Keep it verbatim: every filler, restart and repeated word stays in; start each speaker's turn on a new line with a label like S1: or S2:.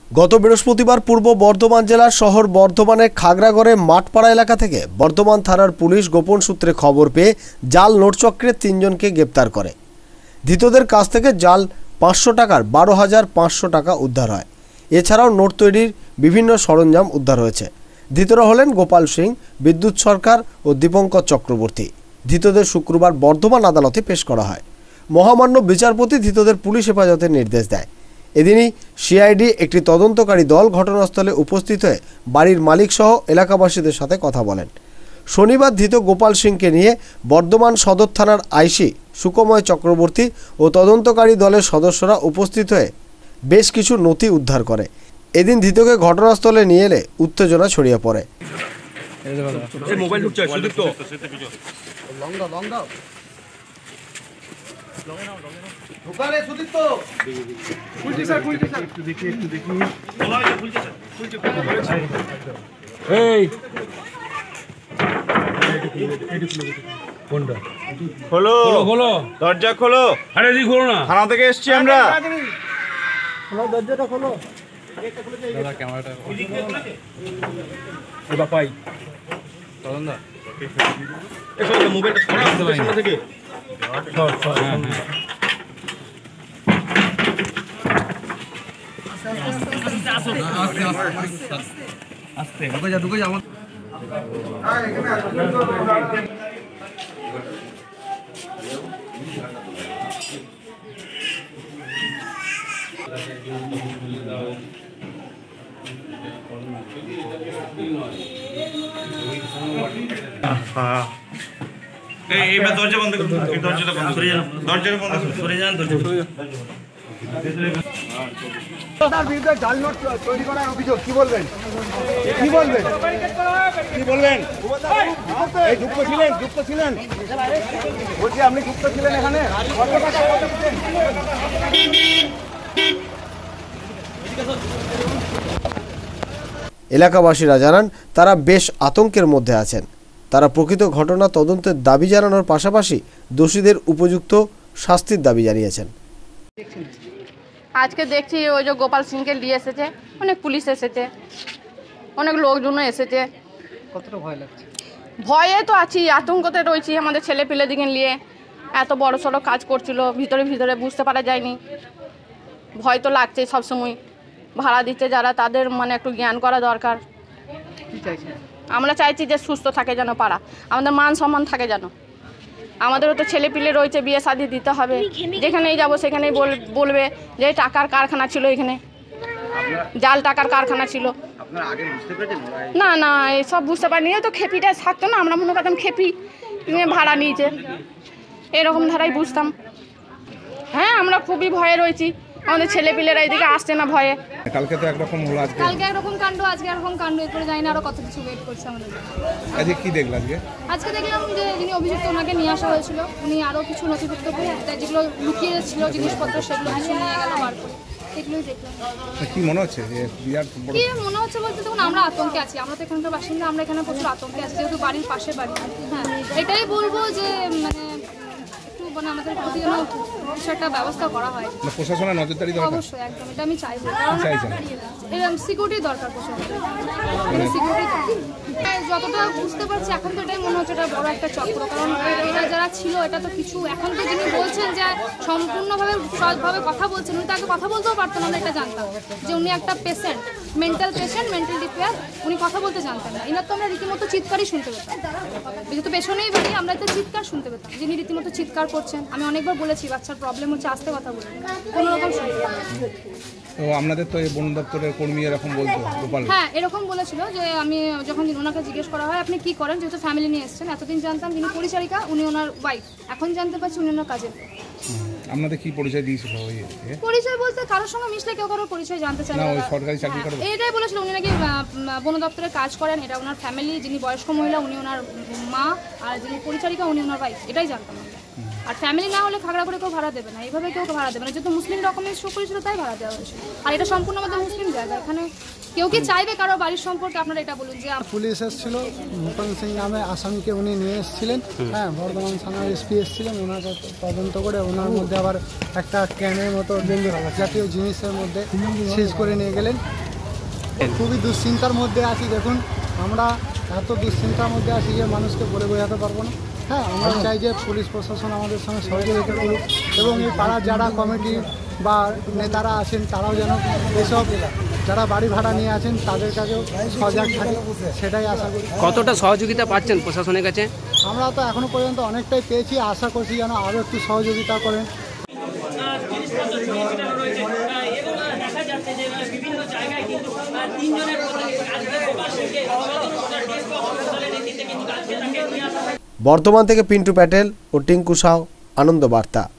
S1: গত বৃহস্পতিবার পূর্ব বর্ধমান জেলার শহর বর্ধমানের খাগড়াগড়ে মাঠপাড়া এলাকা থেকে বর্ধমান থানার পুলিশ গোপন সূত্রে খবর পেয়ে জাল নোটচক্রের তিনজনকে গ্রেপ্তার করে। ধৃতদের কাছ থেকে জাল পাঁচশো টাকার বারো হাজার পাঁচশো টাকা উদ্ধার হয়। এছাড়াও নোট তৈরির বিভিন্ন সরঞ্জাম উদ্ধার হয়েছে। ধৃতরা হলেন গোপাল সিং, বিদ্যুৎ সরকার ও দীপঙ্কর চক্রবর্তী। ধৃতদের শুক্রবার বর্ধমান আদালতে পেশ করা হয়। মহামান্য বিচারপতি ধৃতদের পুলিশ হেফাজতের নির্দেশ দেয়। এদিনই সিআইডি একটি তদন্তকারী দল ঘটনাস্থলে উপস্থিত হয়ে বাড়ির মালিক সহ এলাকাবাসীদের সাথে কথা বলেন। শনিবার ধৃত গোপাল সিংকে নিয়ে বর্ধমান সদর থানার আইসি সুকময় চক্রবর্তী ও তদন্তকারী দলের সদস্যরা উপস্থিত হয়ে বেশ কিছু নথি উদ্ধার করে। এদিন ধৃতকে ঘটনাস্থলে নিয়ে এলে উত্তেজনা ছড়িয়ে পড়ে।
S2: খোলো খোলো দরজা খোলো। আরে দি খোলো না, থানা থেকে এসেছি আমরা। খোলো দরজাটা খোলো। দাদা ক্যামেরাটা এ বাপাই চলুন না, এসো মোবাইলটা সরা সামনে থেকে সর সর। আস্তে আস্তে আস্তে ঢুকে যা ঢুকে যা। আমার এইবার দরজা বন্ধ করুন, দরজাটা বন্ধ সরে যান, দরজাটা বন্ধ করুন, সরে যান, দরজা সরে যান।
S3: তার বিরুদ্ধে জাল নোট তৈরি করার অভিযোগ, কি বলবেন? কি বলবেন? কি বলবেন? এই যুক্ত ছিলেন, যুক্ত ছিলেন বলছি, আপনি যুক্ত ছিলেন এখানে?
S1: এলাকাবাসীরা জানান তারা বেশ আতঙ্কের মধ্যে আছেন। তারা প্রকৃত ঘটনা তদন্তের দাবি জানানোর পাশাপাশি দোষীদের উপযুক্ত শাস্তির দাবি জানিয়েছেন।
S4: আজকে দেখছি ওই যে গোপাল সিংকে নিয়ে এসেছে, অনেক পুলিশ এসেছে, অনেক লোকজনও এসেছে।
S5: কতটা ভয় লাগছে?
S4: ভয়ে তো আছি, আতঙ্কতে রয়েছি। আমাদের ছেলে পেলে দিকে নিয়ে এত বড় সড়ো কাজ করছিল, ভিতরে ভিতরে বুঝতে পারা যায়নি। ভয় তো লাগছে সবসময়। ভাড়া দিচ্ছে যারা, তাদের মানে একটু জ্ঞান করা দরকার।
S5: কি চাইছেন?
S4: আমরা চাইছি যে সুস্থ থাকে যেন পাড়া, আমাদের মান সম্মান থাকে যেন। আমাদেরও তো ছেলে পিলে রয়েছে, বিয়ে শাদি দিতে হবে। যেখানেই যাব সেখানেই বলবে যে টাকার কারখানা ছিল, এখানে জাল টাকার কারখানা ছিল। না না এসব বুঝতে পারিনি, তো খেপিটা থাকতো না, আমরা মনে করতাম খেপি ভাড়া নিয়েছে, এরকম ধারাই বুঝতাম। হ্যাঁ আমরা খুবই ভয়ে রয়েছি, আমাদের ছেলে পিলেরা এদিকে আসছে না ভয়ে।
S6: কালকে তো একরকম হলো, আজকে
S7: কালকে একরকম কাণ্ড, আজকে এরকম কাণ্ড। এরপরে জানি না আরো কত কিছু ওয়েট করছে আমাদের।
S6: আজকে কি দেখলাম? আজকে
S7: আজকে দেখলাম যে যিনি অভিযুক্ত ওনাকে নিয়ে আসা হয়েছিল, উনি আরো কিছু নথিপত্র যেগুলো লুকিয়ে ছিল জিনিসপত্র, সেগুলো কিছু নিয়ে গেল বার করে। এগুলোই দেখলাম।
S6: কি মনে হচ্ছে?
S7: কি মনে হচ্ছে বলতে, দেখুন আমরা আতঙ্কে আছি, আমরা তো এখানকার বাসিন্দা, আমরা এখানে প্রচুর আতঙ্কে আছি, যেহেতু বাড়ির পাশে বাড়ি। হ্যাঁ এটাই বলবো যে মানে মানে আমাদের প্রতি যেন কিছু একটা ব্যবস্থা করা হয়।
S6: প্রশাসনের নজরদারি দরকার।
S7: অবশ্যই, একদম এটা আমি চাইবো। এরকম সিকিউরিটি দরকার, প্রশাসনের সিকিউরিটি। যতটা বুঝতে পারছি এখন তো এটাই মনে হচ্ছে এটা বড় একটা চক্র। কারণ এটা যারা ছিল, এটা তো কিছু এখন তো যিনি বলছেন যে সম্পূর্ণভাবে সহজভাবে কথা বলছেন, উনি তো আগে কথা বলতেও পারতেন। আমরা এটা জানতাম যে উনি একটা পেশেন্ট, মেন্টাল পেশেন্ট, মেন্টাল ডিফেয়ার, উনি কথা বলতে জানতেন না। এনার তো আমরা রীতিমতো চিৎকারই শুনতে পেতাম, যেহেতু পেছনেই বাড়ি, আমরা তো চিৎকার শুনতে পেতাম। যিনি রীতিমতো চিৎকার করছেন, আমি অনেকবার বলেছি বাচ্চার প্রবলেম হচ্ছে, আসতে কথা বলে কোনো রকম শুনতে পাই।
S6: তো আপনাদের তো এই বন দপ্তরের কর্মী এরকম বলতো গোপাল?
S7: হ্যাঁ এরকম বলেছিল যে আমি যখন ওনাকে জিজ্ঞেস করা হয় আপনি কি করেন, যেহেতু ফ্যামিলি নিয়ে এসেছেন, এতদিন জানতাম যিনি পরিচারিকা উনি ওনার ওয়াইফ, এখন জানতে পারছি উনি ওনার কাজের।
S6: আপনাদের কি পরিচয় দিয়েছিল?
S7: পরিচয় বলতে কারোর সঙ্গে মিশলে কেউ কারোর পরিচয় জানতে চায় না।
S6: সরকারি চাকরি করেন?
S7: এটাই বলেছিল, উনি নাকি বন দপ্তরে কাজ করেন, এটা ওনার ফ্যামিলি, যিনি বয়স্ক মহিলা উনি ওনার মা, আর যিনি পরিচারিকা উনি ওনার ওয়াইফ, এটাই জানতাম আমরা। আর ফ্যামিলি না হলে খাগড়া করে কেউ ভাড়া দেবে না, এইভাবে কেউ ভাড়া দেবে না। যেহেতু মুসলিম ডকুমেন্টস শো করেছিল তাই ভাড়া দেওয়া হয়েছিল। আর এটা সম্পূর্ণ আমাদের মুসলিম জায়গা, এখানে কেউ কি চাইবে কারো বাড়ির সম্পর্কে? আপনারা এটা বলুন যে আপ-
S8: পুলিশ এসেছিল, মুকুল সিং নামে আসামিকে উনি নিয়ে এসেছিলেন। হ্যাঁ, বর্ধমান থানার এসপি এসেছিলেন, ওনাকে তদন্ত করে ওনার মধ্যে আবার একটা ক্যানের মতো জাতীয় জিনিসের মধ্যে সিজ করে নিয়ে গেলেন। খুবই দুশ্চিন্তার মধ্যে আছি। দেখুন, আমরা এত দুশ্চিন্তার মধ্যে আছি যে মানুষকে বলে বোঝাতে পারবো না। হ্যাঁ, আমরা চাই যে পুলিশ প্রশাসন আমাদের সঙ্গে সহযোগিতা করুক এবং এই পাড়ার যারা কমিটি বা নেতারা আছেন তারাও যেন এসব যারা বাড়ি ভাড়া নিয়ে আছেন তাদের কাছেও সজাগ থাকে, সেটাই আশা করি।
S5: কতটা সহযোগিতা পাচ্ছেন প্রশাসনের কাছে?
S8: আমরা তো এখনো পর্যন্ত অনেকটাই পেয়েছি, আশা করছি যেন আরও একটু সহযোগিতা করেন।
S1: বর্ধমান থেকে পিন্টু প্যাটেল ও টিঙ্কু সাউ, আনন্দ বার্তা।